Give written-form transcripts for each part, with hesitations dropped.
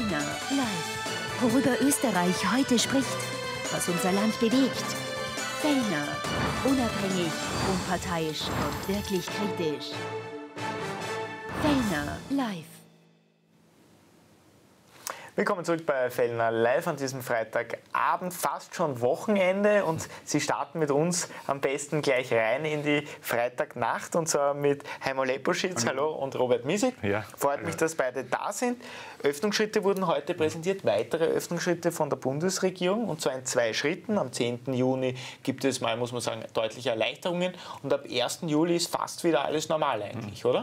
Fellner live. Worüber Österreich heute spricht, was unser Land bewegt. Fellner, unabhängig, unparteiisch und wirklich kritisch. Fellner live. Willkommen zurück bei Fellner live an diesem Freitagabend, fast schon Wochenende, und Sie starten mit uns am besten gleich rein in die Freitagnacht, und zwar mit Heimo Leposchitz, hallo, und Robert Miesig. Ja. Freut mich, dass beide da sind. Öffnungsschritte wurden heute präsentiert, weitere Öffnungsschritte von der Bundesregierung, und zwar in 2 Schritten. Am 10. Juni gibt es mal, muss man sagen, deutliche Erleichterungen, und ab 1. Juli ist fast wieder alles normal eigentlich, oder?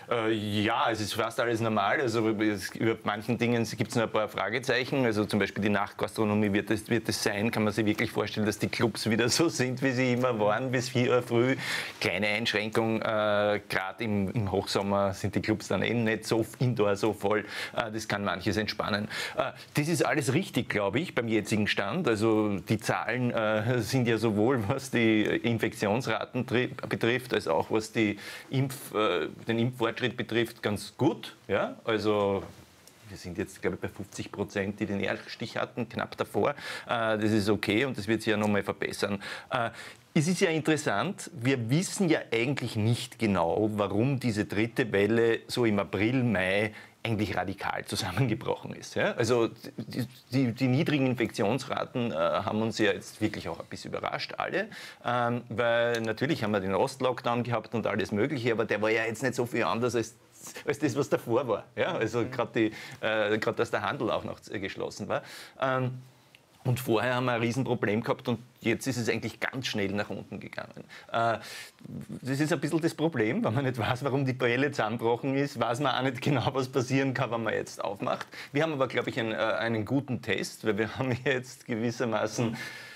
Ja, es ist fast alles normal. Also über manchen Dingen gibt es noch ein paar Fragezeichen. Also zum Beispiel die Nachtgastronomie wird es sein. Kann man sich wirklich vorstellen, dass die Clubs wieder so sind, wie sie immer waren, bis 4 Uhr früh. Kleine Einschränkung, gerade im Hochsommer sind die Clubs dann eben nicht so indoor so voll. Das kann manches entspannen. Das ist alles richtig, glaube ich, beim jetzigen Stand. Also die Zahlen sind ja sowohl, was die Infektionsraten betrifft, als auch was die den Impffortschritt betrifft, ganz gut. Ja? Also wir sind jetzt, glaube ich, bei 50%, die den Erststich hatten, knapp davor. Das ist okay, und das wird sich ja nochmal verbessern. Es ist ja interessant, wir wissen ja eigentlich nicht genau, warum diese dritte Welle so im April, Mai eigentlich radikal zusammengebrochen ist. Ja? Also die niedrigen Infektionsraten haben uns ja jetzt wirklich auch ein bisschen überrascht, alle. Weil natürlich haben wir den Ostlockdown gehabt und alles Mögliche, aber der war ja jetzt nicht so viel anders als das, was davor war. Ja? Also gerade dass der Handel auch noch geschlossen war. Und vorher haben wir ein Riesenproblem gehabt, und jetzt ist es eigentlich ganz schnell nach unten gegangen. Das ist ein bisschen das Problem, wenn man nicht weiß, warum die Welle zusammengebrochen ist, weiß man auch nicht genau, was passieren kann, wenn man jetzt aufmacht. Wir haben aber, glaube ich, einen guten Test, weil wir haben jetzt gewissermaßen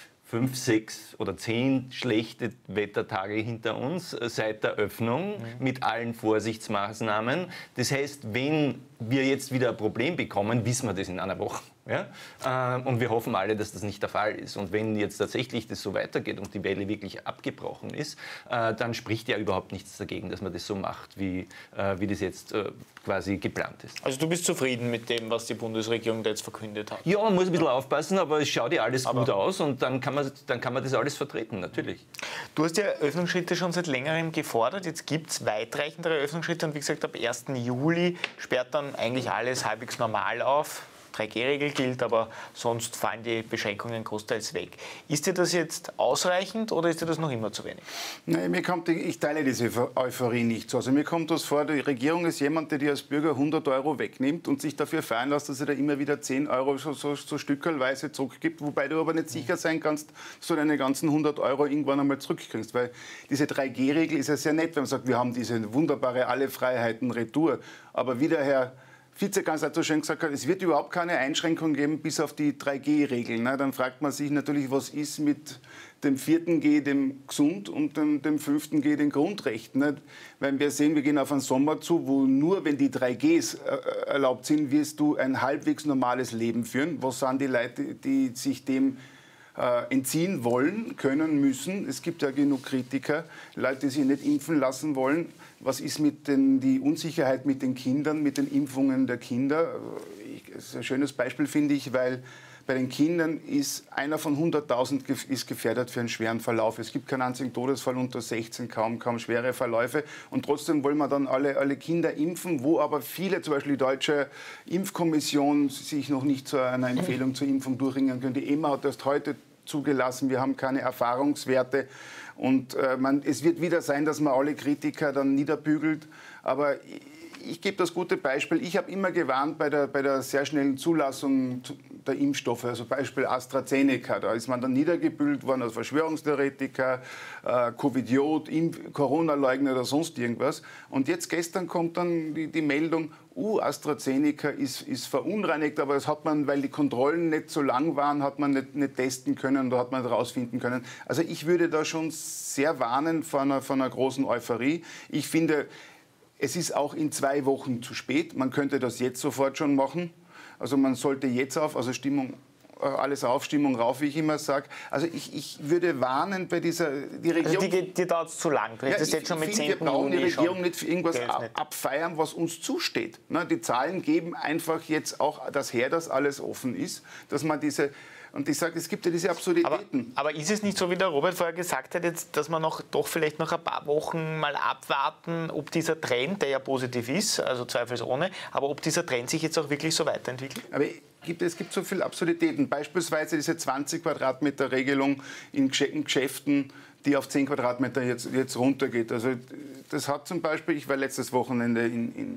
5, 6 oder 10 schlechte Wettertage hinter uns seit der Öffnung mit allen Vorsichtsmaßnahmen. Das heißt, wenn wir jetzt wieder ein Problem bekommen, wissen wir das in einer Woche. Ja? Und wir hoffen alle, dass das nicht der Fall ist. Und wenn jetzt tatsächlich das so weitergeht und die Welle wirklich abgebrochen ist, dann spricht ja überhaupt nichts dagegen, dass man das so macht, wie das jetzt quasi geplant ist. Also du bist zufrieden mit dem, was die Bundesregierung da jetzt verkündet hat? Ja, man muss ein bisschen aufpassen, aber es schaut ja alles gut aus, und dann kann man das alles vertreten, natürlich. Du hast ja Öffnungsschritte schon seit längerem gefordert. Jetzt gibt es weitreichendere Öffnungsschritte, und wie gesagt, ab 1. Juli sperrt dann eigentlich alles halbwegs normal auf. 3G-Regel gilt, aber sonst fallen die Beschränkungen großteils weg. Ist dir das jetzt ausreichend, oder ist dir das noch immer zu wenig? Nein, ich teile diese Euphorie nicht so. Also mir kommt das vor, die Regierung ist jemand, der dir als Bürger 100 € wegnimmt und sich dafür feiern lässt, dass er da immer wieder 10 € so stückelweise zurückgibt, wobei du aber nicht sicher sein kannst, dass du deine ganzen 100 € irgendwann einmal zurückkriegst. Weil diese 3G-Regel ist ja sehr nett, wenn man sagt, wir haben diese wunderbare alle Freiheiten Retour. Aber wie der Herr Vizekanzler so schön gesagt hat, es wird überhaupt keine Einschränkung geben, bis auf die 3G-Regeln. Dann fragt man sich natürlich, was ist mit dem 4. G, dem Gesund, und dem 5. G, den Grundrechten. Weil wir sehen, wir gehen auf einen Sommer zu, wo nur wenn die 3Gs erlaubt sind, wirst du ein halbwegs normales Leben führen. Was sind die Leute, die sich dem entziehen wollen, können, müssen? Es gibt ja genug Kritiker, Leute, die sich nicht impfen lassen wollen. Was ist mit die Unsicherheit mit den Kindern, mit den Impfungen der Kinder? Das ist ein schönes Beispiel, finde ich, weil bei den Kindern ist einer von 100.000 ist gefährdet für einen schweren Verlauf. Es gibt keinen einzigen Todesfall unter 16, kaum schwere Verläufe. Und trotzdem wollen wir dann alle Kinder impfen, wo aber viele, zum Beispiel die Deutsche Impfkommission, sich noch nicht zu einer Empfehlung zur Impfung durchringen können. Die EMA hat erst heute zugelassen. Wir haben keine Erfahrungswerte. Und es wird wieder sein, dass man alle Kritiker dann niederbügelt. Aber ich gebe das gute Beispiel. Ich habe immer gewarnt bei der sehr schnellen Zulassung der Impfstoffe, also Beispiel AstraZeneca. Da ist man dann niedergebügelt worden als Verschwörungstheoretiker, Covidiot, Corona-Leugner oder sonst irgendwas. Und jetzt gestern kommt dann die Meldung, AstraZeneca ist verunreinigt, aber das hat man, weil die Kontrollen nicht so lang waren, hat man nicht testen können, da hat man nicht rausfinden können. Also ich würde da schon sehr warnen vor einer großen Euphorie. Ich finde, es ist auch in 2 Wochen zu spät. Man könnte das jetzt sofort schon machen. Also man sollte jetzt also Stimmung alles auf, Stimmung rauf, wie ich immer sage. Also ich würde warnen bei dieser... Die Regierung, also die dauert zu lang. Ja, das jetzt schon mit 10. wir brauchen die Juni Regierung nicht für irgendwas geöffnet. abfeiern, was uns zusteht. Ne, die Zahlen geben einfach jetzt auch das her, dass alles offen ist, dass man diese... Und ich sage, es gibt ja diese Absurditäten. Aber ist es nicht so, wie der Robert vorher gesagt hat, jetzt, dass wir doch vielleicht noch ein paar Wochen mal abwarten, ob dieser Trend, der ja positiv ist, also zweifelsohne, aber ob dieser Trend sich jetzt auch wirklich so weiterentwickelt? Aber es gibt so viele Absurditäten. Beispielsweise diese 20 Quadratmeter Regelung in Geschäften, die auf 10 Quadratmeter jetzt runtergeht. Also das hat zum Beispiel, ich war letztes Wochenende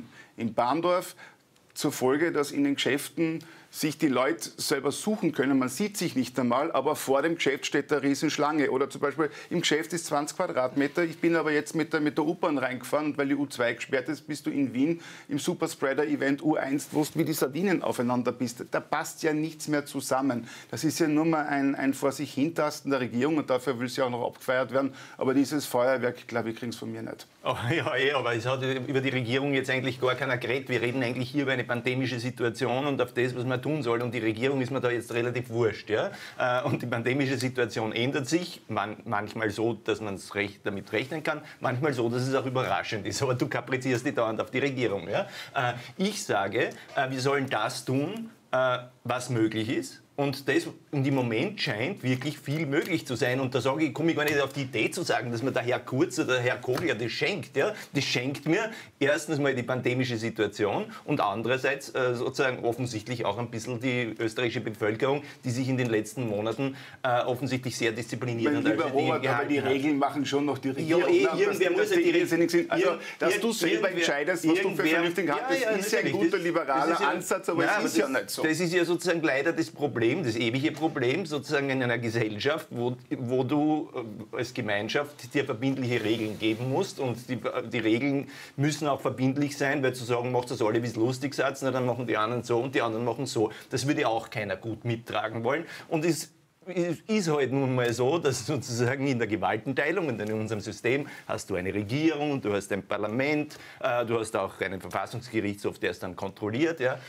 in Bahndorf, zur Folge, dass in den Geschäften sich die Leute selber suchen können. Man sieht sich nicht einmal, aber vor dem Geschäft steht eine Riesenschlange. Oder zum Beispiel im Geschäft ist 20 Quadratmeter. Ich bin aber jetzt mit der U-Bahn reingefahren und weil die U2 gesperrt ist, bist du in Wien im Superspreader-Event U1, wo du wie die Sardinen aufeinander bist. Da passt ja nichts mehr zusammen. Das ist ja nur mal ein vor sich hintasten der Regierung und dafür will sie auch noch abgefeiert werden. Aber dieses Feuerwerk, glaube ich, kriegen sie von mir nicht. Oh, ja, aber es hat über die Regierung jetzt eigentlich gar keiner geredet. Wir reden eigentlich hier über eine pandemische Situation und auf das, was man tun soll. Und die Regierung ist mir da jetzt relativ wurscht. Ja? Und die pandemische Situation ändert sich. Manchmal so, dass man damit rechnen kann. Manchmal so, dass es auch überraschend ist. Aber du kaprizierst die dauernd auf die Regierung. Ja? Ich sage, wir sollen das tun, was möglich ist. Und das im Moment scheint wirklich viel möglich zu sein. Und da komme ich gar nicht auf die Idee zu sagen, dass mir der Herr Kurz oder der Herr Kogler das schenkt. Ja? Das schenkt mir erstens mal die pandemische Situation und andererseits sozusagen offensichtlich auch ein bisschen die österreichische Bevölkerung, die sich in den letzten Monaten offensichtlich sehr diszipliniert und aber die Regeln machen schon noch die Regierung. Ja, irgendwer muss ja die Regeln... Also, dass du selber entscheidest, was du für vernünftig hast, das ist ja ein guter liberaler Ansatz, aber es ist ja nicht so. Das ist ja sozusagen leider das Problem, das ewige Problem, sozusagen in einer Gesellschaft, wo du als Gemeinschaft dir verbindliche Regeln geben musst und die Regeln müssen auch verbindlich sein, weil zu sagen, macht das alle, wie es lustig seid, na, dann machen die anderen so und die anderen machen so. Das würde auch keiner gut mittragen wollen. Und es ist halt nun mal so, dass sozusagen in der Gewaltenteilung und in unserem System hast du eine Regierung, du hast ein Parlament, du hast auch einen Verfassungsgerichtshof, der es dann kontrolliert, ja.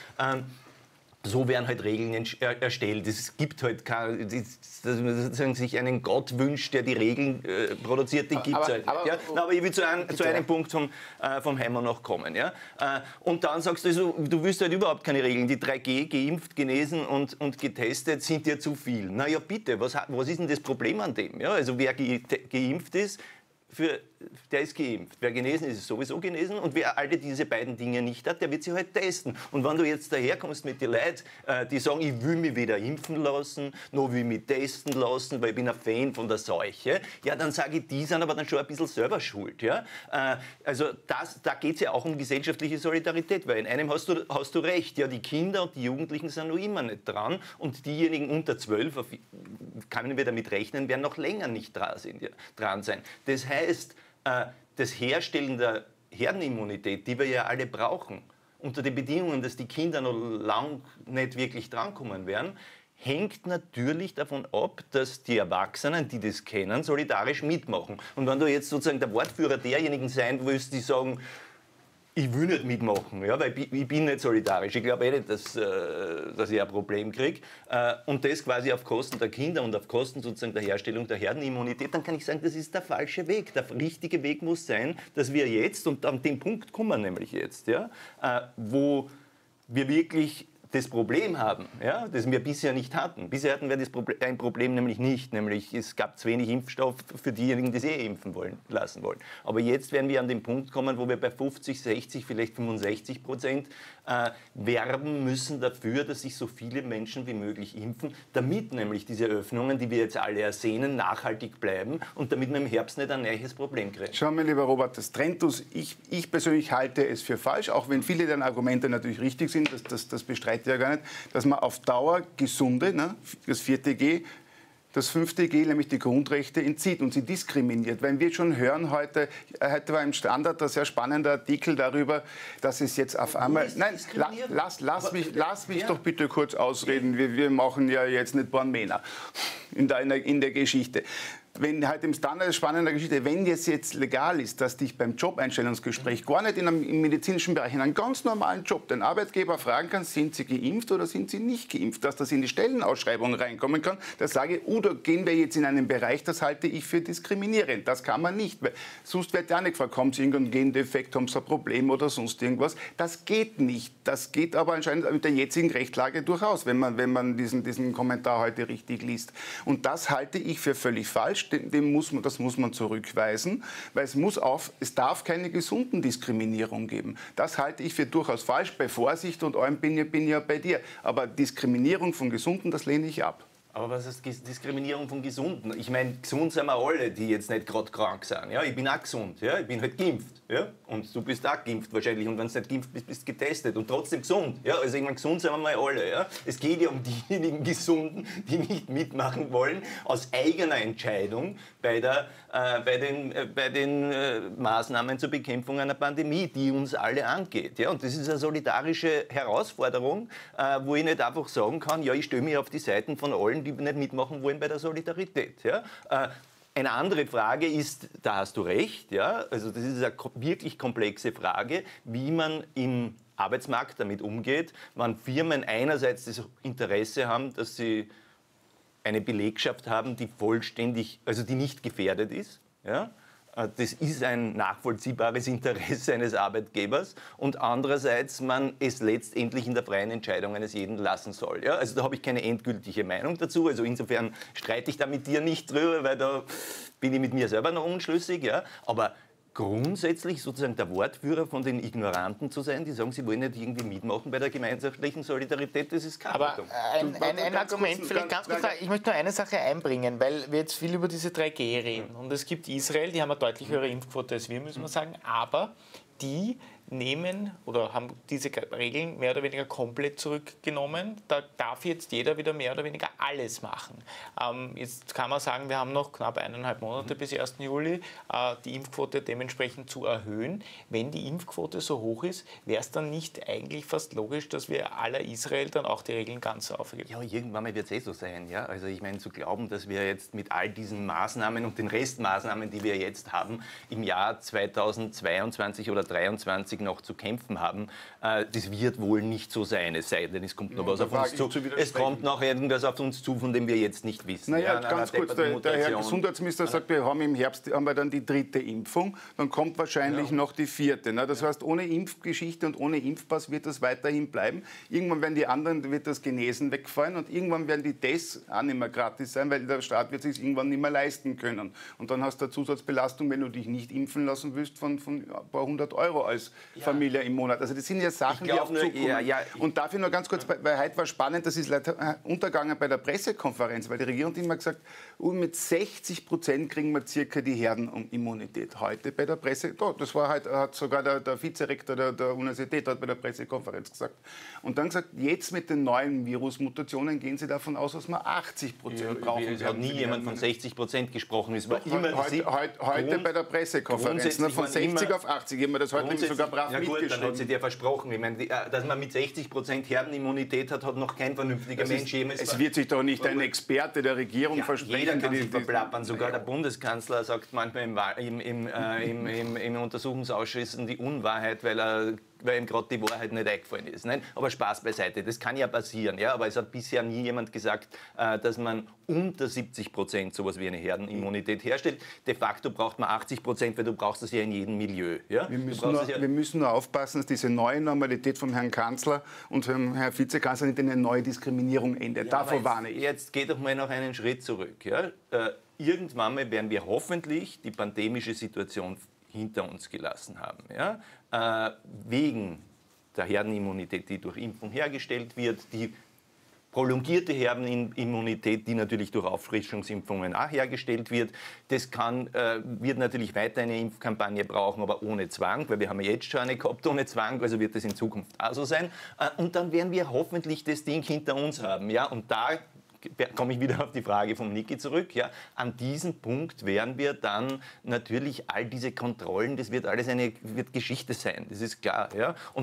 So werden halt Regeln erstellt. Es gibt halt keine, dass man sozusagen sich einen Gott wünscht, der die Regeln produziert, die gibt es halt nicht. Ja? Aber ich will zu einem Punkt vom Heimer noch kommen. Ja? Und dann sagst du, also, du willst halt überhaupt keine Regeln. Die 3G, geimpft, genesen und getestet, sind dir zu viel. Na ja, bitte, was ist denn das Problem an dem? Ja? Also wer geimpft ist, der ist geimpft. Wer genesen ist, ist sowieso genesen. Und wer alle diese beiden Dinge nicht hat, der wird sich halt testen. Und wenn du jetzt daherkommst mit den Leuten, die sagen, ich will mich weder impfen lassen, noch will ich mich testen lassen, weil ich bin ein Fan von der Seuche, ja, dann sage ich, die sind aber dann schon ein bisschen selber schuld. Ja? Also da geht es ja auch um gesellschaftliche Solidarität, weil in einem hast du recht, ja, die Kinder und die Jugendlichen sind noch immer nicht dran und diejenigen unter 12, können wir damit rechnen, werden noch länger nicht dran sein. Das heißt, das Herstellen der Herdenimmunität, die wir ja alle brauchen, unter den Bedingungen, dass die Kinder noch lang nicht wirklich drankommen werden, hängt natürlich davon ab, dass die Erwachsenen, die das kennen, solidarisch mitmachen. Und wenn du jetzt sozusagen der Wortführer derjenigen sein willst, die sagen, ich will nicht mitmachen, ja, weil ich bin nicht solidarisch. Ich glaube nicht, dass ich ein Problem kriege. Und das quasi auf Kosten der Kinder und auf Kosten sozusagen der Herstellung der Herdenimmunität, dann kann ich sagen, das ist der falsche Weg. Der richtige Weg muss sein, dass wir jetzt, und an den Punkt kommen wir nämlich jetzt, ja, wo wir wirklich das Problem haben, ja, das wir bisher nicht hatten. Bisher hatten wir ein Problem nämlich nicht, nämlich es gab zu wenig Impfstoff für diejenigen, die es impfen lassen wollen. Aber jetzt werden wir an den Punkt kommen, wo wir bei 50, 60, vielleicht 65% werben müssen dafür, dass sich so viele Menschen wie möglich impfen, damit nämlich diese Öffnungen, die wir jetzt alle ersehnen, nachhaltig bleiben und damit wir im Herbst nicht ein neues Problem kriegen. Schau mal, lieber Robert, das Trendus, ich persönlich halte es für falsch, auch wenn viele der Argumente natürlich richtig sind, das bestreitet ja gar nicht, dass man auf Dauer gesunde, ne, das 4G, das 5G, nämlich die Grundrechte, entzieht und sie diskriminiert. Wenn wir schon hören, heute war im Standard ein sehr spannender Artikel darüber, dass es jetzt auf einmal... Nein, lass mich doch bitte kurz ausreden. Wir machen ja jetzt nicht Born Männer in der Geschichte. wenn halt im Standard spannender Geschichte, wenn es jetzt legal ist, dass dich beim Jobeinstellungsgespräch gar nicht im medizinischen Bereich, in einem ganz normalen Job, den Arbeitgeber fragen kann, sind Sie geimpft oder sind Sie nicht geimpft, dass das in die Stellenausschreibung reinkommen kann, da sage ich, da gehen wir jetzt in einen Bereich, das halte ich für diskriminierend. Das kann man nicht, weil sonst wird ja nicht gefragt, haben Sie irgendeinen Gendefekt, haben Sie ein Problem oder sonst irgendwas. Das geht nicht. Das geht aber anscheinend mit der jetzigen Rechtslage durchaus, wenn man diesen Kommentar heute richtig liest. Und das halte ich für völlig falsch. Das muss man zurückweisen, weil es darf keine Gesundendiskriminierung geben. Das halte ich für durchaus falsch. Bei Vorsicht und allem bin ich ja bei dir. Aber Diskriminierung von Gesunden, das lehne ich ab. Aber was ist Diskriminierung von Gesunden? Ich meine, gesund sind wir alle, die jetzt nicht gerade krank sind. Ja, ich bin auch gesund, ja, ich bin halt geimpft. Ja, und du bist auch geimpft wahrscheinlich. Und wenn du nicht geimpft bist, bist du getestet und trotzdem gesund. Ja, also ich meine, gesund sind wir mal alle. Ja. Es geht ja um diejenigen Gesunden, die nicht mitmachen wollen, aus eigener Entscheidung bei den Maßnahmen zur Bekämpfung einer Pandemie, die uns alle angeht. Ja. Und das ist eine solidarische Herausforderung, wo ich nicht einfach sagen kann, ja, ich stelle mich auf die Seiten von allen, die nicht mitmachen wollen bei der Solidarität. Ja? Eine andere Frage ist, da hast du recht, ja? Also das ist eine wirklich komplexe Frage, wie man im Arbeitsmarkt damit umgeht, wenn Firmen einerseits das Interesse haben, dass sie eine Belegschaft haben, die vollständig, also die nicht gefährdet ist. Ja? Das ist ein nachvollziehbares Interesse eines Arbeitgebers und andererseits man es letztendlich in der freien Entscheidung eines jeden lassen soll. Ja? Also da habe ich keine endgültige Meinung dazu, also insofern streite ich da mit dir nicht drüber, weil da bin ich mit mir selber noch unschlüssig, ja? Aber grundsätzlich sozusagen der Wortführer von den Ignoranten zu sein, die sagen, sie wollen nicht irgendwie mitmachen bei der gemeinschaftlichen Solidarität, das ist keine Aber ein Argument, vielleicht ganz kurz, ich möchte nur eine Sache einbringen, weil wir jetzt viel über diese 3G reden. Und es gibt Israel, die haben eine deutlich höhere Impfquote als wir, müssen wir sagen, aber die nehmen oder haben diese Regeln mehr oder weniger komplett zurückgenommen. Da darf jetzt jeder wieder mehr oder weniger alles machen. Jetzt kann man sagen, wir haben noch knapp 1,5 Monate bis 1. Juli, die Impfquote dementsprechend zu erhöhen. Wenn die Impfquote so hoch ist, wäre es dann nicht eigentlich fast logisch, dass wir aller Israel dann auch die Regeln ganz aufheben? Ja, irgendwann mal wird es so sein. Ja? Also ich meine, zu glauben, dass wir jetzt mit all diesen Maßnahmen und den Restmaßnahmen, die wir jetzt haben, im Jahr 2022 oder 2023 noch zu kämpfen haben, das wird wohl nicht so sein, es sei denn, es kommt noch was auf uns zu. Es kommt noch irgendwas auf uns zu, von dem wir jetzt nicht wissen. Naja, ganz kurz, der Herr Gesundheitsminister sagt, wir haben im Herbst dann die 3. Impfung, dann kommt wahrscheinlich noch die 4. Das heißt, ohne Impfgeschichte und ohne Impfpass wird das weiterhin bleiben. Irgendwann werden die anderen, wird das Genesen wegfallen und irgendwann werden die Tests auch nicht mehr gratis sein, weil der Staat wird sich irgendwann nicht mehr leisten können. Und dann hast du eine Zusatzbelastung, wenn du dich nicht impfen lassen willst, von ein paar 100 € als Familie im Monat. Also das sind ja Sachen, die auf Zug kommen. Und dafür nur ganz kurz, weil heute war spannend, das ist leider untergegangen bei der Pressekonferenz, weil die Regierung hat immer gesagt, mit 60% kriegen wir circa die Herdenimmunität. Heute bei der Presse, das war halt, hat sogar der Vizerektor der Universität hat bei der Pressekonferenz gesagt. Und dann gesagt, jetzt mit den neuen Virusmutationen gehen Sie davon aus, dass wir 80% brauchen. Es hat nie jemand von 60% gesprochen. Es war immer heute bei der Pressekonferenz, von 60 auf 80. Ich habe mir das heute sogar brav mitgeschrieben. Dann hat sie dir versprochen. Ich meine, dass man mit 60% Herdenimmunität hat noch kein vernünftiger Mensch jemals. Es wird sich doch nicht ein Experte der Regierung versprechen. Jeder kann sich verplappern. Sogar der Bundeskanzler sagt manchmal im Untersuchungsausschüssen die Unwahrheit, weil ihm gerade die Wahrheit nicht eingefallen ist. Nein? Aber Spaß beiseite, das kann ja passieren. Ja? Aber es hat bisher nie jemand gesagt, dass man unter 70% sowas wie eine Herdenimmunität herstellt. De facto braucht man 80%, weil du brauchst das ja in jedem Milieu. Ja? Wir müssen nur aufpassen, dass diese neue Normalität vom Herrn Kanzler und vom Herrn Vizekanzler nicht in eine neue Diskriminierung endet. Ja, davor warne ich. Jetzt geht doch mal noch einen Schritt zurück. Ja? Irgendwann mal werden wir hoffentlich die pandemische Situation hinter uns gelassen haben. Ja? Wegen der Herdenimmunität, die durch Impfung hergestellt wird, die prolongierte Herdenimmunität, die natürlich durch Auffrischungsimpfungen auch hergestellt wird. Das wird natürlich weiter eine Impfkampagne brauchen, aber ohne Zwang, weil wir haben ja jetzt schon eine gehabt ohne Zwang, also wird das in Zukunft auch so sein. Und dann werden wir hoffentlich das Ding hinter uns haben. Ja? Und da komme ich wieder auf die Frage von Niki zurück. Ja. An diesem Punkt werden wir dann natürlich all diese Kontrollen, das wird alles wird Geschichte sein, das ist klar. Ja. Und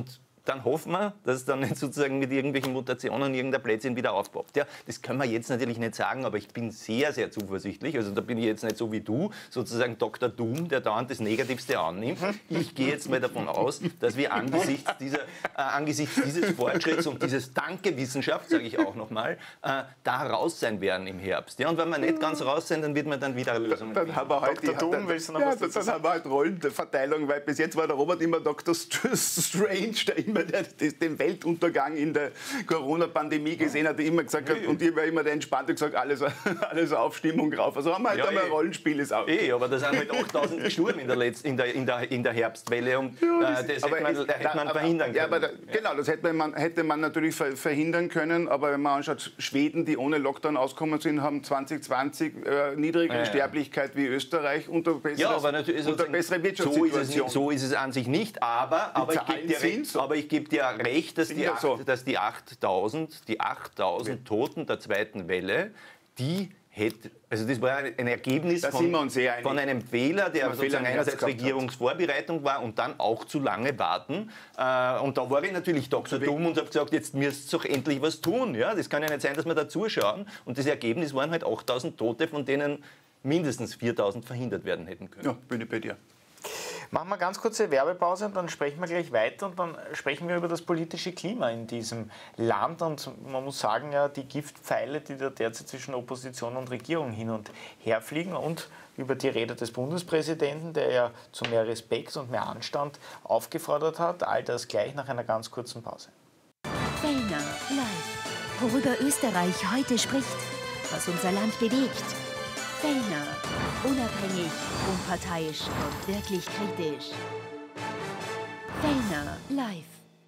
dann hoffen wir, dass es dann nicht sozusagen mit irgendwelchen Mutationen irgendein Plätzchen wieder aufpoppt. Ja, das können wir jetzt natürlich nicht sagen, aber ich bin sehr, sehr zuversichtlich. Also da bin ich jetzt nicht so wie du, sozusagen Dr. Doom, der dauernd das Negativste annimmt. Ich gehe jetzt mal davon aus, dass wir angesichts dieses Fortschritts und dieses Danke Wissenschaft, sage ich auch nochmal, da raus sein werden im Herbst. Ja, und wenn wir nicht ganz raus sind, dann wird man dann wieder Lösungen finden. Dann haben wir halt Rollenverteilung, weil bis jetzt war der Robert immer Dr. Strange, der immer den Weltuntergang in der Corona-Pandemie gesehen hat, der immer gesagt hat, und ich war immer der Entspannte, gesagt, alles auf, Stimmung rauf. Also haben wir halt einmal ein Rollenspiel. Ist auch. Aber da sind halt 8000 gestorben in der Herbstwelle und das hätte man verhindern können. Ja, aber genau, das hätte man natürlich verhindern können, aber wenn man anschaut, Schweden, die ohne Lockdown ausgekommen sind, haben 2020 niedrigere Sterblichkeit wie Österreich unter bessere Wirtschaftssituation. So ist es an sich nicht, aber ich gebe dir recht, dass die 8000 Toten der zweiten Welle, also das war ein Ergebnis von einem Fehler, der sozusagen einerseits Regierungsvorbereitung war und dann auch zu lange warten. Und da war ich natürlich Dr. Dumm und habe gesagt, jetzt müsst ihr doch endlich was tun. Ja? Das kann ja nicht sein, dass wir da zuschauen. Und das Ergebnis waren halt 8000 Tote, von denen mindestens 4000 verhindert werden hätten können. Ja, bin ich bei dir. Machen wir ganz kurze Werbepause und dann sprechen wir gleich weiter und dann sprechen wir über das politische Klima in diesem Land und man muss sagen, ja, die Giftpfeile, die da derzeit zwischen Opposition und Regierung hin und her fliegen und über die Rede des Bundespräsidenten, der ja zu mehr Respekt und mehr Anstand aufgefordert hat. All das gleich nach einer ganz kurzen Pause. Fellner live. Worüber Österreich heute spricht, was unser Land bewegt. Fellner. Unabhängig, unparteiisch und wirklich kritisch. Fellner live.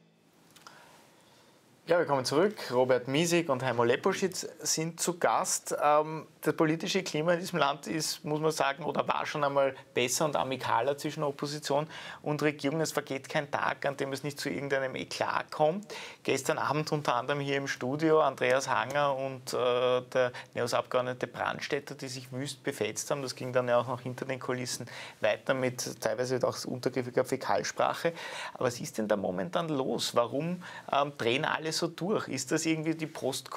Ja, wir kommen zurück. Robert Miesig und Heimo Leposchitz sind zu Gast. Das politische Klima in diesem Land ist, muss man sagen, oder war schon einmal besser und amikaler zwischen Opposition und Regierung. Es vergeht kein Tag, an dem es nicht zu irgendeinem Eklat kommt. Gestern Abend unter anderem hier im Studio Andreas Hanger und der NEOS-Abgeordnete Brandstätter, die sich wüst befetzt haben. Das ging dann ja auch noch hinter den Kulissen weiter mit teilweise auch untergriffiger Fäkalsprache. Aber was ist denn da momentan los? Warum drehen alle so durch? Ist das irgendwie die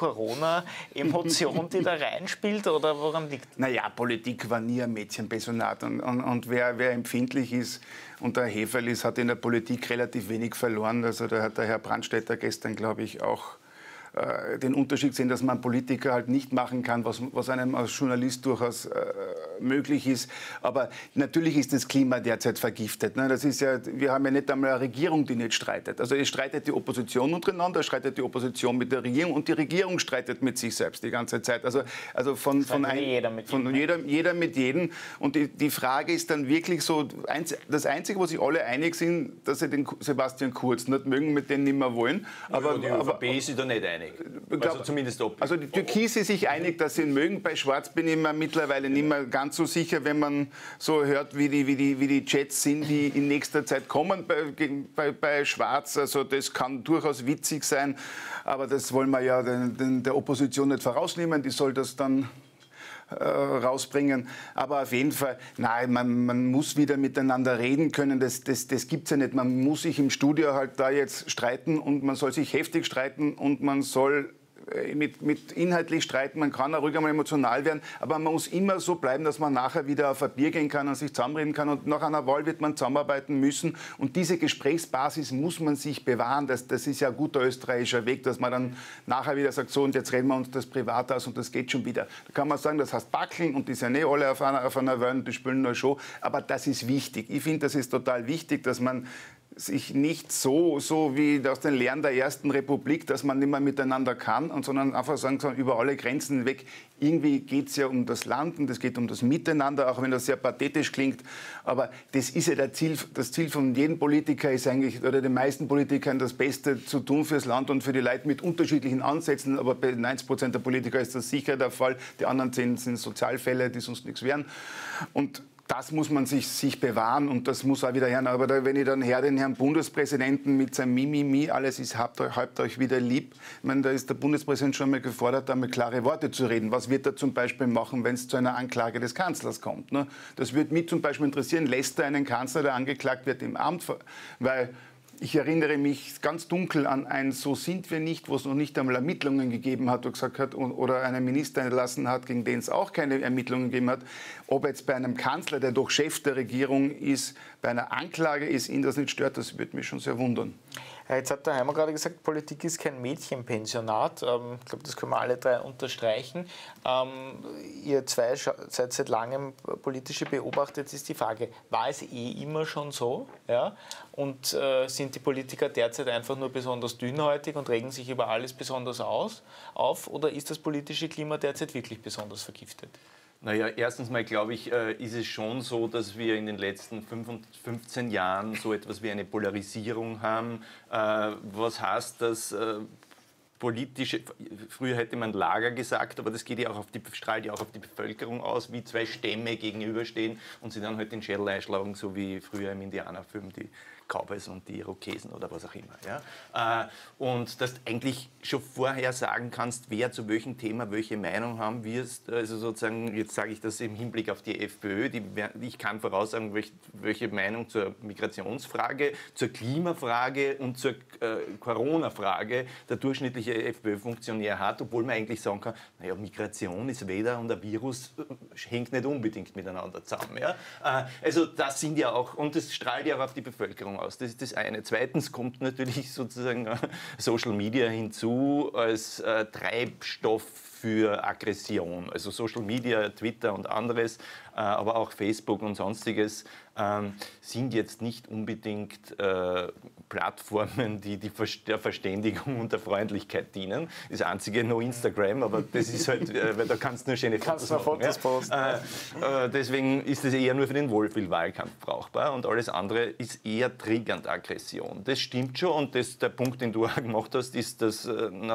Post-Corona-Emotion, die da reinspielt oder woran liegt? Naja, Politik war nie ein Mädchenpensionat und wer empfindlich ist und der Heferl ist, hat in der Politik relativ wenig verloren. Also da hat der Herr Brandstätter gestern, glaube ich, auch den Unterschied sehen, dass man Politiker halt nicht machen kann, was einem als Journalist durchaus möglich ist. Aber natürlich ist das Klima derzeit vergiftet. Ne? Das ist ja, wir haben ja nicht einmal eine Regierung, die nicht streitet. Also es streitet die Opposition untereinander, es streitet die Opposition mit der Regierung und die Regierung streitet mit sich selbst die ganze Zeit. Also jeder mit jedem. Und die Frage ist dann wirklich so, das Einzige, wo sich alle einig sind, dass sie den Sebastian Kurz nicht mögen, mit dem nicht mehr wollen. Aber die ÖVP ist sich da nicht einig. Also zumindest also die Türkis ist sich einig, dass sie ihn mögen. Bei Schwarz bin ich mir mittlerweile nicht mehr ganz so sicher, wenn man so hört, wie die Chats sind, die in nächster Zeit kommen bei Schwarz. Also das kann durchaus witzig sein, aber das wollen wir ja der Opposition nicht vorausnehmen. Die soll das dann rausbringen. Aber auf jeden Fall, nein, man muss wieder miteinander reden können. Das gibt es ja nicht. Man muss sich im Studio halt da jetzt streiten und man soll sich heftig streiten und man soll mit inhaltlich streiten, man kann auch ruhig einmal emotional werden, aber man muss immer so bleiben, dass man nachher wieder auf ein Bier gehen kann und sich zusammenreden kann und nach einer Wahl wird man zusammenarbeiten müssen und diese Gesprächsbasis muss man sich bewahren. Das ist ja ein guter österreichischer Weg, dass man dann nachher wieder sagt, so und jetzt reden wir uns das privat aus und das geht schon wieder. Da kann man sagen, das heißt Backeln und die sind eh alle auf einer Welt, die spielen nur Show, aber das ist wichtig. Ich finde, das ist total wichtig, dass man sich nicht so wie aus den Lehren der Ersten Republik, dass man nicht mehr miteinander kann, sondern einfach sagen kann, über alle Grenzen hinweg. Irgendwie geht es ja um das Land und es geht um das Miteinander, auch wenn das sehr pathetisch klingt. Aber das ist ja das Ziel von jedem Politiker ist eigentlich, oder den meisten Politikern, das Beste zu tun fürs Land und für die Leute mit unterschiedlichen Ansätzen. Aber bei 90% der Politiker ist das sicher der Fall. Die anderen sind Sozialfälle, die sonst nichts wären. Und das muss man sich bewahren und das muss auch wieder her. Aber wenn ich dann den Herrn Bundespräsidenten mit seinem Mimimi, alles ist, habt euch wieder lieb. Ich meine, da ist der Bundespräsident schon mal gefordert, da mal klare Worte zu reden. Was wird er zum Beispiel machen, wenn es zu einer Anklage des Kanzlers kommt? Ne? Das würde mich zum Beispiel interessieren, lässt er einen Kanzler, der angeklagt wird, im Amt, weil Ich erinnere mich ganz dunkel an ein "So sind wir nicht", wo es noch nicht einmal Ermittlungen gegeben hat, gesagt hat, oder einen Minister entlassen hat, gegen den es auch keine Ermittlungen gegeben hat. Ob jetzt bei einem Kanzler, der doch Chef der Regierung ist, bei einer Anklage ist, ihn das nicht stört, das würde mich schon sehr wundern. Jetzt hat der Heimer gerade gesagt, Politik ist kein Mädchenpensionat. Ich glaube, das können wir alle drei unterstreichen. Ihr zwei seid seit langem politische Beobachter. Jetzt ist die Frage, war es immer schon so? Ja? Und sind die Politiker derzeit einfach nur besonders dünnhäutig und regen sich über alles besonders auf? Oder ist das politische Klima derzeit wirklich besonders vergiftet? Naja, erstens mal glaube ich, ist es schon so, dass wir in den letzten 15 Jahren so etwas wie eine Polarisierung haben. Was heißt das? Politische, früher hätte man Lager gesagt, aber das geht ja auch strahlt ja auch auf die Bevölkerung aus, wie zwei Stämme gegenüberstehen und sie dann halt den Schädel einschlagen, so wie früher im Indianerfilm die Cowboys und die Irokesen oder was auch immer. Ja? Und dass du eigentlich schon vorher sagen kannst, wer zu welchem Thema welche Meinung haben wirst. Also sozusagen, jetzt sage ich das im Hinblick auf die FPÖ, ich kann voraussagen, welche Meinung zur Migrationsfrage, zur Klimafrage und zur Corona-Frage der durchschnittliche FPÖ-Funktionär hat, obwohl man eigentlich sagen kann, naja, Migration ist weder und ein Virus hängt nicht unbedingt miteinander zusammen. Ja? Also das sind ja auch, und das strahlt ja auch auf die Bevölkerung aus. Das ist das eine. Zweitens kommt natürlich sozusagen Social Media hinzu als Treibstoff für Aggression. Also Social Media, Twitter und anderes, aber auch Facebook und Sonstiges sind jetzt nicht unbedingt Plattformen, die der Verständigung und der Freundlichkeit dienen. Das einzige nur Instagram, aber das ist halt, weil da kannst du nur schöne Fotos machen. Deswegen ist es eher nur für den Wohlfühlwahlkampf brauchbar und alles andere ist eher triggernd Aggression. Das stimmt schon und der Punkt, den du auch gemacht hast, ist, dass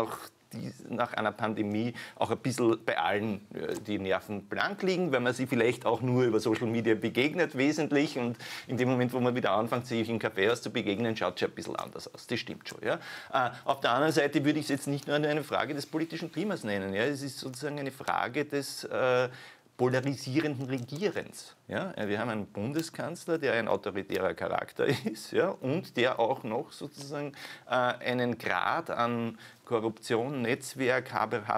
nach einer Pandemie auch ein bisschen bei allen die Nerven blank liegen, weil man sie vielleicht auch nur über Social Media begegnet, wesentlich. Und in dem Moment, wo man wieder anfängt, sich im Kaffeehaus zu begegnen, schaut es schon ein bisschen anders aus. Das stimmt schon. Ja? Auf der anderen Seite würde ich es jetzt nicht nur eine Frage des politischen Klimas nennen. Ja? Es ist sozusagen eine Frage des polarisierenden Regierens. Ja? Wir haben einen Bundeskanzler, der ein autoritärer Charakter ist, ja? Und der auch noch sozusagen einen Grad an Korruption, Netzwerk,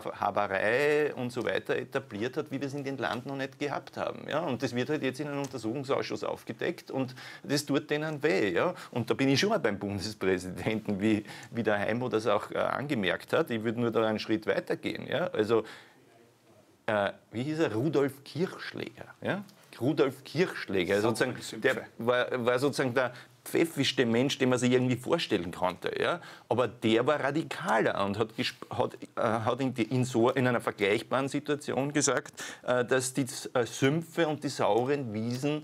Haberei und so weiter etabliert hat, wie wir es in den Land noch nicht gehabt haben. Ja? Und das wird halt jetzt in einem Untersuchungsausschuss aufgedeckt und das tut denen weh. Ja? Und da bin ich schon mal beim Bundespräsidenten, wie der Heimo das auch angemerkt hat. Ich würde nur da einen Schritt weiter gehen. Ja? Also, wie hieß er? Rudolf Kirchschläger. Ja? Rudolf Kirchschläger, sozusagen, der war sozusagen der pfeffischste Mensch, den man sich irgendwie vorstellen konnte. Ja? Aber der war radikaler und hat in einer vergleichbaren Situation gesagt, dass die Sümpfe und die sauren Wiesen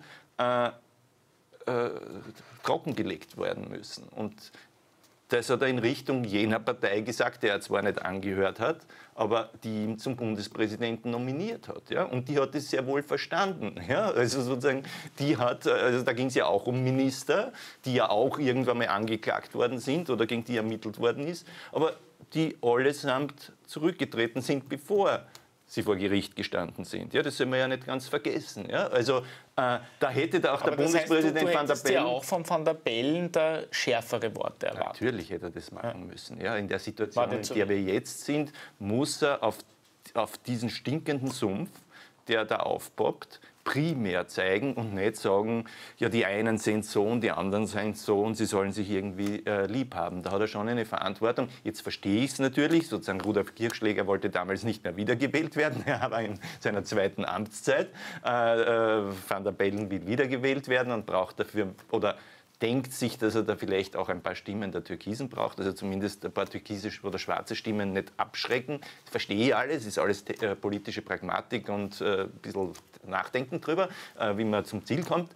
trockengelegt werden müssen. Und das hat er in Richtung jener Partei gesagt, der er zwar nicht angehört hat, aber die ihn zum Bundespräsidenten nominiert hat. Ja? Und die hat es sehr wohl verstanden. Ja? Also sozusagen, da ging es ja auch um Minister, die ja auch irgendwann mal angeklagt worden sind oder gegen die ermittelt worden ist, aber die allesamt zurückgetreten sind, bevor sie vor Gericht gestanden sind. Ja, das soll man ja nicht ganz vergessen. Ja? Also da hätte da auch der Bundespräsident Van der Bellen... ja auch von Van der Bellen da schärfere Worte erwartet. Natürlich hätte er das machen müssen. Ja, in der Situation, in der wir jetzt sind, muss er auf diesen stinkenden Sumpf, der da aufpoppt, primär zeigen und nicht sagen, ja, die einen sind so und die anderen sind so und sie sollen sich irgendwie lieb haben. Da hat er schon eine Verantwortung. Jetzt verstehe ich es natürlich, sozusagen Rudolf Kirchschläger wollte damals nicht mehr wiedergewählt werden, er war in seiner zweiten Amtszeit. Van der Bellen will wiedergewählt werden und braucht dafür, oder denkt sich, dass er da vielleicht auch ein paar Stimmen der Türkisen braucht, also zumindest ein paar türkische oder schwarze Stimmen nicht abschrecken. Das verstehe ich alles, ist alles politische Pragmatik und ein bisschen Nachdenken drüber, wie man zum Ziel kommt.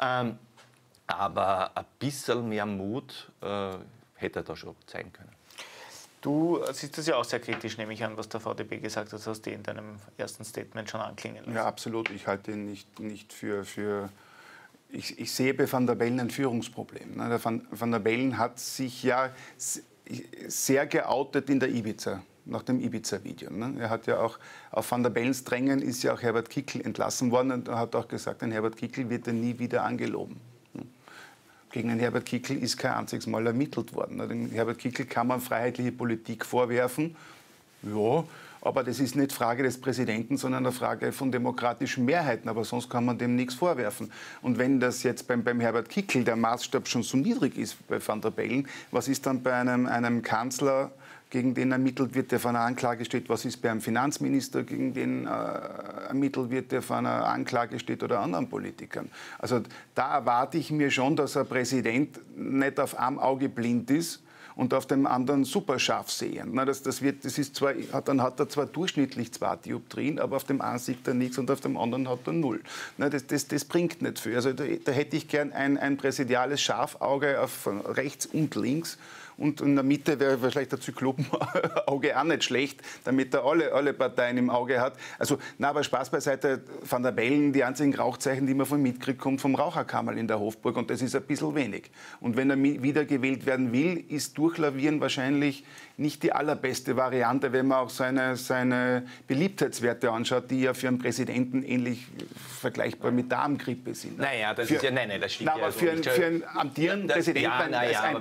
Aber ein bisschen mehr Mut hätte er da schon zeigen können. Du siehst das ja auch sehr kritisch, nehme ich an, was der VDB gesagt hat, das hast du in deinem ersten Statement schon anklingen lassen. Ja, absolut. Ich halte ihn nicht für ich sehe bei Van der Bellen ein Führungsproblem. Der Van der Bellen hat sich ja sehr geoutet in der Ibiza, nach dem Ibiza-Video. Er hat ja auch, auf Van der Bellens Drängen ist ja auch Herbert Kickl entlassen worden und er hat auch gesagt, ein Herbert Kickl wird er nie wieder angeloben. Gegen den Herbert Kickl ist kein einziges Mal ermittelt worden. Den Herbert Kickl kann man freiheitliche Politik vorwerfen. Ja, aber das ist nicht Frage des Präsidenten, sondern eine Frage von demokratischen Mehrheiten. Aber sonst kann man dem nichts vorwerfen. Und wenn das jetzt beim Herbert Kickl der Maßstab schon so niedrig ist bei Van der Bellen, was ist dann bei einem Kanzler, gegen den ermittelt wird, der vor einer Anklage steht? Was ist bei einem Finanzminister, gegen den ermittelt wird, der vor einer Anklage steht, oder anderen Politikern? Also da erwarte ich mir schon, dass ein Präsident nicht auf einem Auge blind ist und auf dem anderen super scharf sehen. Na, dann hat er zwar durchschnittlich 2 Dioptrien, aber auf dem einen sieht er nichts und auf dem anderen hat er 0. Na, das bringt nicht viel. Also da hätte ich gern ein präsidiales Scharfauge auf rechts und links. Und in der Mitte wäre vielleicht ein Zyklopenauge auch nicht schlecht, damit er alle Parteien im Auge hat. Also, na, aber Spaß beiseite, Van der Bellen, die einzigen Rauchzeichen, die man von mitkriegt, kommt vom Raucherkammerl in der Hofburg, und das ist ein bisschen wenig. Und wenn er wiedergewählt werden will, ist Durchlavieren wahrscheinlich nicht die allerbeste Variante, wenn man auch seine Beliebtheitswerte anschaut, die ja für einen Präsidenten ähnlich vergleichbar mit Darmgrippe sind. Naja, das ist ja, nein, das stimmt ja. Aber für einen amtierenden Präsidenten,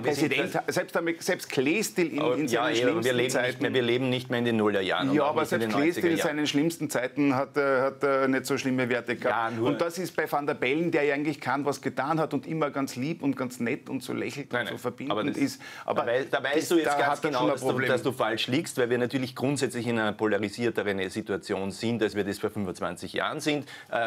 selbst Kleestil in seinen schlimmsten Zeiten. Wir leben nicht mehr in den Nullerjahren. Ja, aber selbst Kleestil in seinen schlimmsten Zeiten hat nicht so schlimme Werte gehabt. Ja, und das ist bei Van der Bellen, der ja eigentlich was getan hat und immer ganz lieb und ganz nett und so lächelt und so verbindend ist. Aber da weißt du jetzt ganz genau, dass du falsch liegst, weil wir natürlich grundsätzlich in einer polarisierteren Situation sind, als wir das vor 25 Jahren sind.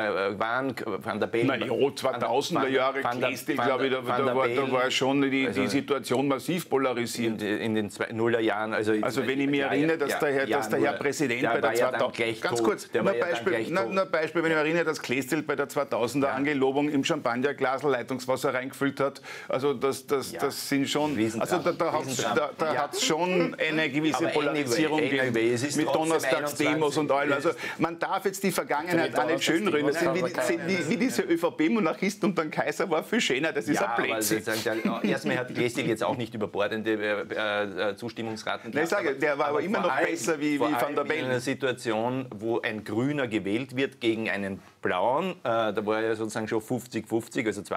Van der Bellen... Na ja, 2000er Jahre Kleestil, glaube ich, da war schon die Situation massiv polarisiert. In den Nullerjahren. Also wenn ich mich erinnere, dass der Herr Präsident bei der 2000er... Ganz kurz, nur ein Beispiel, wenn ich mich erinnere, dass Kleestil bei der 2000er Angelobung im Champagnerglasl Leitungswasser reingefüllt hat. Also das sind schon... Also da hat es schon eine gewisse Polarisierung gegeben mit Donnerstagsdemos und allem. Also man darf jetzt die Vergangenheit auch nicht schönreden. Das sind wie diese ÖVP-Monarchisten und dann Kaiser war viel schöner. Das ist ein Blödsinn. Erstmal hat Kleestil jetzt auch nicht überbordende Zustimmungsraten gehabt. Ich sage, der war aber immer noch besser wie Van der Bellen. In einer Situation, wo ein Grüner gewählt wird gegen einen Blauen, da war er sozusagen schon 50-50, also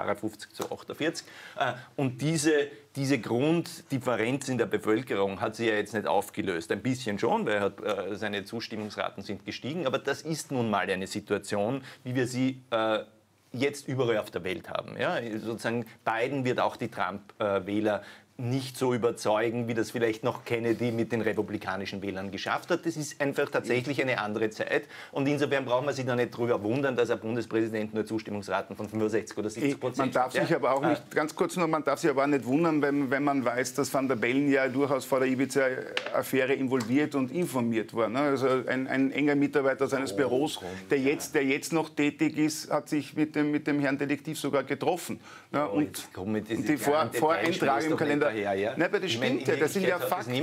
52-48. Und diese Grunddifferenz in der Bevölkerung hat sich ja jetzt nicht aufgelöst. Ein bisschen schon, weil seine Zustimmungsraten sind gestiegen. Aber das ist nun mal eine Situation, wie wir sie jetzt überall auf der Welt haben. Ja? Sozusagen Biden wird auch die Trump-Wähler nicht so überzeugen, wie das vielleicht noch Kennedy mit den republikanischen Wählern geschafft hat. Das ist einfach tatsächlich eine andere Zeit. Und insofern braucht man sich da nicht darüber wundern, dass ein Bundespräsident nur Zustimmungsraten von 65 oder 70% hat. Man darf sich aber auch nicht, ganz kurz noch, man darf sich aber auch nicht wundern, wenn man weiß, dass Van der Bellen ja durchaus vor der Ibiza-Affäre involviert und informiert war. Ne? Also ein enger Mitarbeiter seines Büros, der jetzt noch tätig ist, hat sich mit dem Herrn Detektiv sogar getroffen. Ne? Und die Voreintrag im Kalender. Nein, aber das stimmt ja, das sind ja Fakten.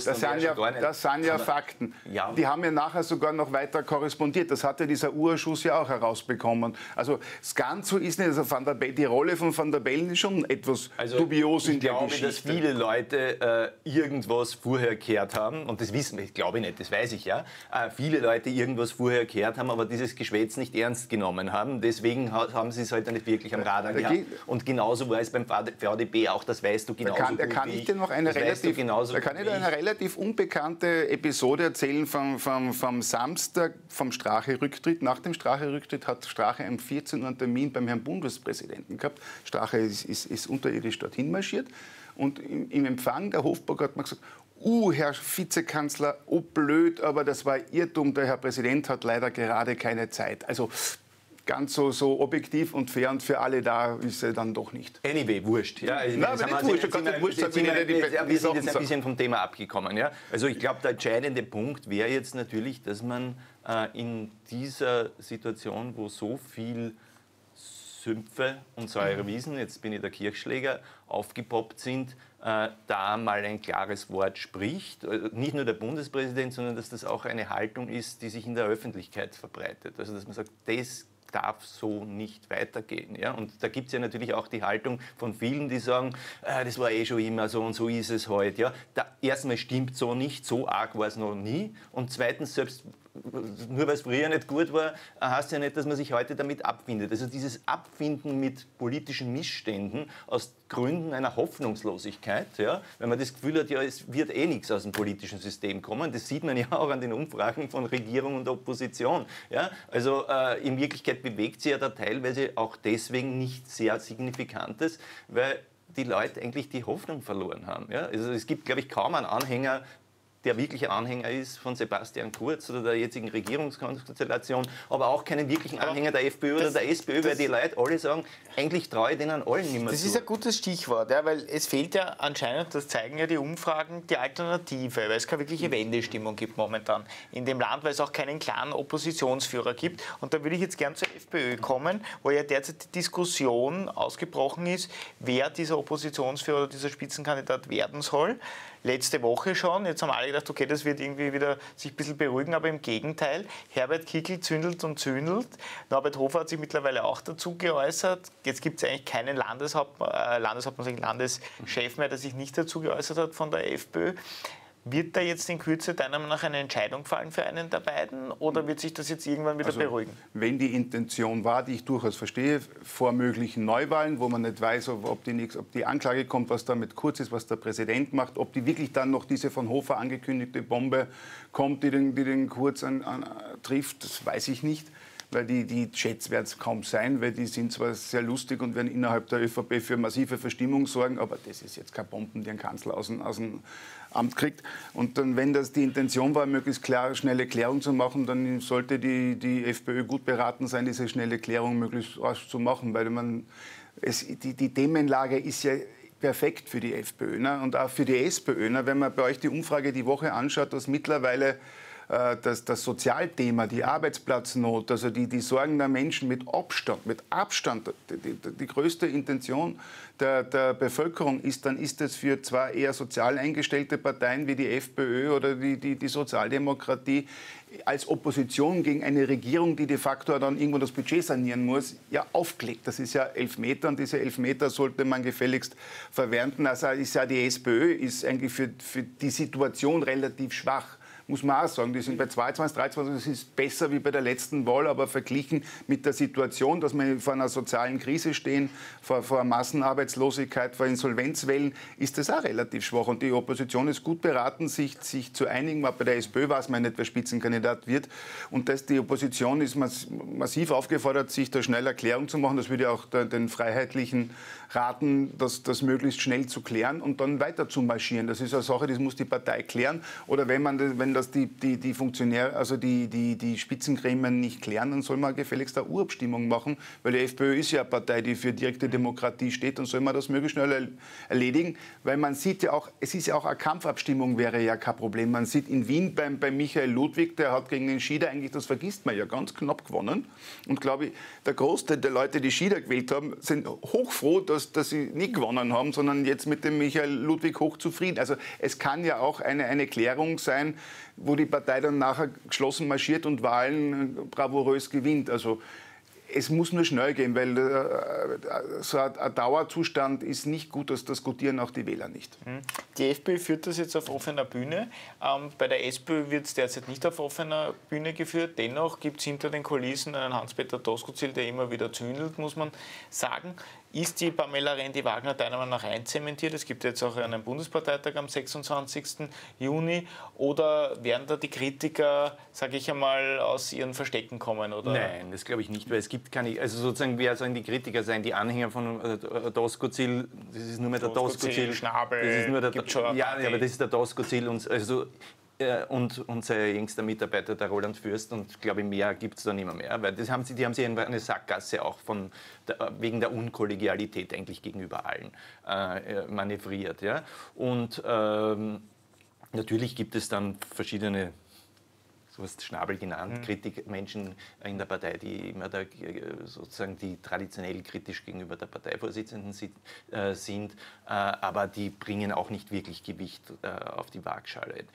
Das sind ja Fakten. Die haben ja nachher sogar noch weiter korrespondiert. Das hat ja dieser Urschuss ja auch herausbekommen. Also das Ganze ist nicht, also die Rolle von Van der Bellen ist schon etwas dubios in der Geschichte. Ich glaube, dass viele Leute irgendwas vorher gehört haben, und das wissen wir, glaube ich nicht, das weiß ich ja, viele Leute irgendwas vorher gehört haben, aber dieses Geschwätz nicht ernst genommen haben. Deswegen haben sie es halt nicht wirklich am Radar gehabt. Und genauso war es beim VDB auch, das weißt du genauso. Kann ich dir noch eine relativ unbekannte Episode erzählen vom Samstag, vom Strache-Rücktritt. Nach dem Strache-Rücktritt hat Strache am 14. Uhr einen Termin beim Herrn Bundespräsidenten gehabt. Strache ist unterirdisch dorthin marschiert. Und im Empfang der Hofburg hat man gesagt, Herr Vizekanzler, oh blöd, aber das war Irrtum. Der Herr Präsident hat leider gerade keine Zeit. Also ganz so objektiv und fair und für alle da ist er dann doch nicht. Anyway, wurscht. Ja, wir sind jetzt ein bisschen vom Thema abgekommen. Ja? Also ich glaube, der entscheidende Punkt wäre jetzt natürlich, dass man in dieser Situation, wo so viel Sümpfe und Säurewiesen, jetzt bin ich der Kirchschläger, aufgepoppt sind, da mal ein klares Wort spricht. Nicht nur der Bundespräsident, sondern dass das auch eine Haltung ist, die sich in der Öffentlichkeit verbreitet. Also dass man sagt, das darf so nicht weitergehen. Ja? Und da gibt es ja natürlich auch die Haltung von vielen, die sagen, das war eh schon immer so und so ist es heute. Ja? Erstmal stimmt so nicht, so arg war es noch nie. Und zweitens, selbst nur weil es früher nicht gut war, heißt ja nicht, dass man sich heute damit abfindet. Also dieses Abfinden mit politischen Missständen aus Gründen einer Hoffnungslosigkeit, ja, wenn man das Gefühl hat, ja, es wird eh nichts aus dem politischen System kommen, das sieht man ja auch an den Umfragen von Regierung und Opposition. Ja. Also in Wirklichkeit bewegt sich ja da teilweise auch deswegen nicht sehr Signifikantes, weil die Leute eigentlich die Hoffnung verloren haben. Ja. Also es gibt, glaube ich, kaum einen Anhänger, der wirklich ein Anhänger ist von Sebastian Kurz oder der jetzigen Regierungskonstellation, aber auch keinen wirklichen Anhänger der FPÖ oder der SPÖ, weil die Leute alle sagen, eigentlich traue ich denen allen nicht mehr Das zu. ist ein gutes Stichwort, ja, weil es fehlt ja anscheinend, das zeigen ja die Umfragen, die Alternative, weil es keine wirkliche Wendestimmung gibt momentan in dem Land, weil es auch keinen klaren Oppositionsführer gibt. Und da würde ich jetzt gern zur FPÖ kommen, wo ja derzeit die Diskussion ausgebrochen ist, wer dieser Oppositionsführer oder dieser Spitzenkandidat werden soll. Letzte Woche schon, jetzt haben alle gedacht, okay, das wird irgendwie wieder sich ein bisschen beruhigen, aber im Gegenteil, Herbert Kickl zündelt und zündelt. Norbert Hofer hat sich mittlerweile auch dazu geäußert. Jetzt gibt es eigentlich keinen Landeschef mehr, der sich nicht dazu geäußert hat von der FPÖ. Wird da jetzt in Kürze deiner Meinung nach eine Entscheidung fallen für einen der beiden oder wird sich das jetzt irgendwann wieder beruhigen? Wenn die Intention war, die ich durchaus verstehe, vor möglichen Neuwahlen, wo man nicht weiß, ob die Anklage kommt, was da mit Kurz ist, was der Präsident macht, ob die wirklich dann noch diese von Hofer angekündigte Bombe kommt, die den Kurz trifft, das weiß ich nicht. Weil die Chats werden es kaum sein, weil die sind zwar sehr lustig und werden innerhalb der ÖVP für massive Verstimmung sorgen, aber das ist jetzt keine Bomben, die ein Kanzler aus dem Amt kriegt. Und dann, wenn das die Intention war, möglichst schnelle Klärung zu machen, dann sollte die FPÖ gut beraten sein, diese schnelle Klärung möglichst rasch zu machen, weil die Themenlage ist ja perfekt für die FPÖ, ne? Und auch für die SPÖ. Ne? Wenn man bei euch die Umfrage die Woche anschaut, dass mittlerweile das Sozialthema, die Arbeitsplatznot, also die Sorgen der Menschen mit Abstand die größte Intention der Bevölkerung ist, dann ist es für zwar eher sozial eingestellte Parteien wie die FPÖ oder die Sozialdemokratie als Opposition gegen eine Regierung, die de facto dann irgendwo das Budget sanieren muss, ja aufgelegt. Das ist ja Elfmeter und diese Elfmeter sollte man gefälligst verwerten. Also ist ja die SPÖ ist eigentlich für die Situation relativ schwach. Muss man auch sagen, die sind bei 22, 23, das ist besser wie bei der letzten Wahl, aber verglichen mit der Situation, dass wir vor einer sozialen Krise stehen, vor Massenarbeitslosigkeit, vor Insolvenzwellen, ist das auch relativ schwach. Und die Opposition ist gut beraten, sich zu einigen. Bei der SPÖ weiß man nicht, wer Spitzenkandidat wird. Und die Opposition ist massiv aufgefordert, sich da schnell Erklärung zu machen. Das würde auch den Freiheitlichen raten, das möglichst schnell zu klären und dann weiter zu marschieren. Das ist eine Sache, das muss die Partei klären. Oder wenn das die Funktionäre, also die Spitzengremien nicht klären, dann soll man gefälligst eine Urabstimmung machen, weil die FPÖ ist ja eine Partei, die für direkte Demokratie steht, und soll man das möglichst schnell erledigen, weil man sieht ja auch, es ist ja auch eine Kampfabstimmung, wäre ja kein Problem. Man sieht in Wien bei Michael Ludwig, der hat gegen den Schieder eigentlich, das vergisst man ja, ganz knapp gewonnen, und glaube ich, der Großteil der Leute, die Schieder gewählt haben, sind hochfroh, dass sie nicht gewonnen haben, sondern jetzt mit dem Michael Ludwig hochzufrieden. Also es kann ja auch eine Klärung sein, wo die Partei dann nachher geschlossen marschiert und Wahlen bravourös gewinnt. Also es muss nur schnell gehen, weil so ein Dauerzustand ist nicht gut, das diskutieren auch die Wähler nicht. Die FPÖ führt das jetzt auf offener Bühne. Bei der SPÖ wird es derzeit nicht auf offener Bühne geführt. Dennoch gibt es hinter den Kulissen einen Hans-Peter Doskozil, der immer wieder zündelt, muss man sagen. Ist die Pamela Rendi-Wagner deiner Meinung nach einzementiert? Es gibt jetzt auch einen Bundesparteitag am 26. Juni. Oder werden da die Kritiker, sage ich einmal, aus ihren Verstecken kommen? Oder? Nein, das glaube ich nicht, weil es gibt keine, also sozusagen, wer sollen die Kritiker sein? Die Anhänger von Doskozil, das ist nur mehr der Doskozil. Schnabel, das ist nur der, gibt schon ja, aber das ist der Doskozil und und sein jüngster Mitarbeiter, der Roland Fürst, und glaube ich, mehr gibt es da nicht mehr. Weil die haben sie in eine Sackgasse auch wegen der Unkollegialität eigentlich gegenüber allen manövriert. Ja? Und natürlich gibt es dann verschiedene sowas Schnabel genannt, Menschen in der Partei, die immer da, sozusagen die traditionell kritisch gegenüber der Parteivorsitzenden sind, aber die bringen auch nicht wirklich Gewicht auf die Waagschale.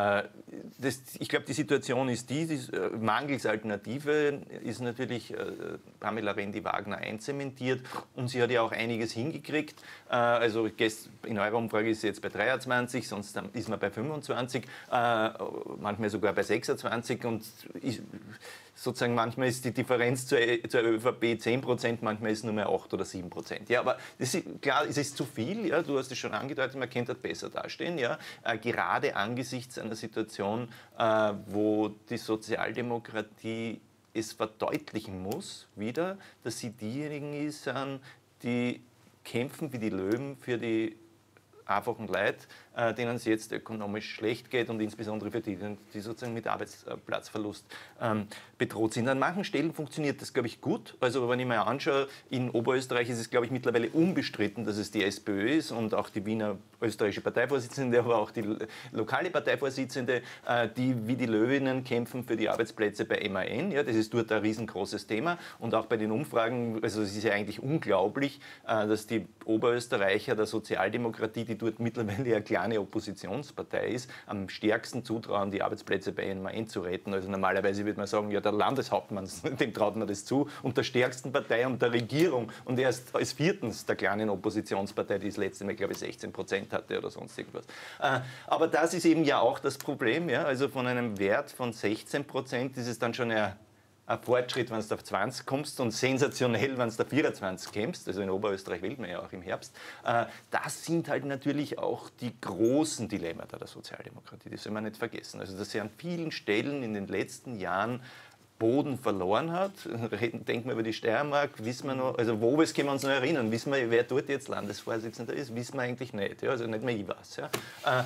Ich glaube, die Situation ist mangels Alternative ist natürlich Pamela Rendi-Wagner einzementiert und sie hat ja auch einiges hingekriegt. Also in eurer Umfrage ist sie jetzt bei 23, sonst ist man bei 25, manchmal sogar bei 26 und sozusagen manchmal ist die Differenz zur ÖVP 10%, manchmal ist es nur mehr 8 oder 7%. Ja, aber das ist, klar, es ist zu viel, ja, du hast es schon angedeutet, man könnte besser dastehen, ja, gerade angesichts einer Situation, wo die Sozialdemokratie es verdeutlichen muss, wieder, dass sie diejenigen sind, die kämpfen wie die Löwen für die einfachen Leute, denen es jetzt ökonomisch schlecht geht und insbesondere für die sozusagen mit Arbeitsplatzverlust bedroht sind. An manchen Stellen funktioniert das, glaube ich, gut. Also wenn ich mir anschaue, in Oberösterreich ist es, glaube ich, mittlerweile unbestritten, dass es die SPÖ ist und auch die Wiener österreichische Parteivorsitzende, aber auch die lokale Parteivorsitzende, die wie die Löwinnen kämpfen für die Arbeitsplätze bei MAN. Ja, das ist dort ein riesengroßes Thema. Und auch bei den Umfragen, also es ist ja eigentlich unglaublich, dass die Oberösterreicher der Sozialdemokratie, die dort mittlerweile eine kleine Oppositionspartei ist, am stärksten zutrauen, die Arbeitsplätze bei MAN zu retten. Also normalerweise würde man sagen, ja, der Landeshauptmann, dem traut man das zu, und der stärksten Partei und der Regierung und erst als viertens der kleinen Oppositionspartei, die das letzte Mal, glaube ich, 16% hatte oder sonst irgendwas. Aber das ist eben ja auch das Problem. Ja? Also von einem Wert von 16% ist es dann schon ein Fortschritt, wenn du auf 20 kommst und sensationell, wenn du auf 24 kommst. Also in Oberösterreich wählt man ja auch im Herbst. Das sind halt natürlich auch die großen Dilemmata der Sozialdemokratie. Das soll man nicht vergessen. Also dass sie an vielen Stellen in den letzten Jahren Boden verloren hat. Denken wir über die Steiermark, wissen wir noch, also Wobes können wir uns noch erinnern, wissen wir, wer dort jetzt Landesvorsitzender ist, wissen wir eigentlich nicht, ja? Also nicht mehr ich weiß. Ja?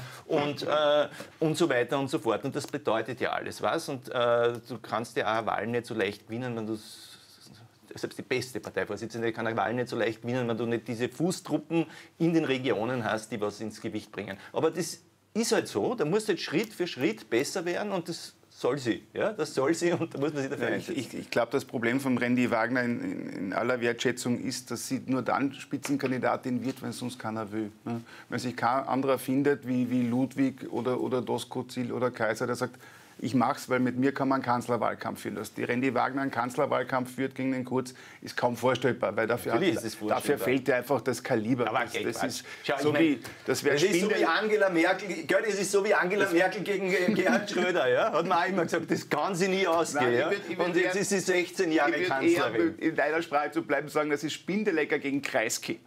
Und so weiter und so fort. Und das bedeutet ja alles was. Und du kannst ja auch eine Wahl nicht so leicht gewinnen, wenn du selbst die beste Parteivorsitzende kann eine Wahl nicht so leicht gewinnen, wenn du nicht diese Fußtruppen in den Regionen hast, die was ins Gewicht bringen. Aber das ist halt so, da musst du halt Schritt für Schritt besser werden und das soll sie, ja, das soll sie und da muss man sich dafür einsetzen. Ich glaube, das Problem von Rendi-Wagner in aller Wertschätzung ist, dass sie nur dann Spitzenkandidatin wird, wenn es sonst keiner will. Ne? Wenn sich kein anderer findet, wie Ludwig oder Doskozil oder Kaiser, der sagt, ich mache es, weil mit mir kann man einen Kanzlerwahlkampf führen. Dass die Rendi-Wagner einen Kanzlerwahlkampf führt gegen den Kurz, ist kaum vorstellbar, weil dafür fehlt ja einfach das Kaliber. Aber das wäre so wie Angela Merkel. Es ist so wie Angela Merkel gegen Gerhard Schröder. Ja? Hat man auch immer gesagt, das kann sie nie ausgehen. Nein, und jetzt ist sie 16 Jahre Kanzlerin. In deiner Sprache zu bleiben, sagen, das ist Spindelecker gegen Kreisky.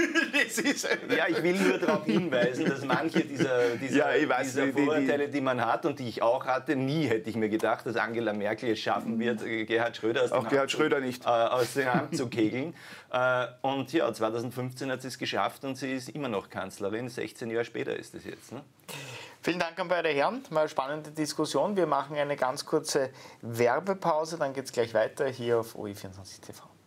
Ja, ich will nur darauf hinweisen, dass manche dieser Vorurteile, die man hat und die ich auch hatte, nie hätte ich mir gedacht, dass Angela Merkel es schaffen wird, Gerhard Schröder aus den Hand zu kegeln. Und ja, 2015 hat sie es geschafft und sie ist immer noch Kanzlerin. 16 Jahre später ist es jetzt. Ne? Vielen Dank an beide Herren. Mal eine spannende Diskussion. Wir machen eine ganz kurze Werbepause, dann geht es gleich weiter hier auf OE24 TV.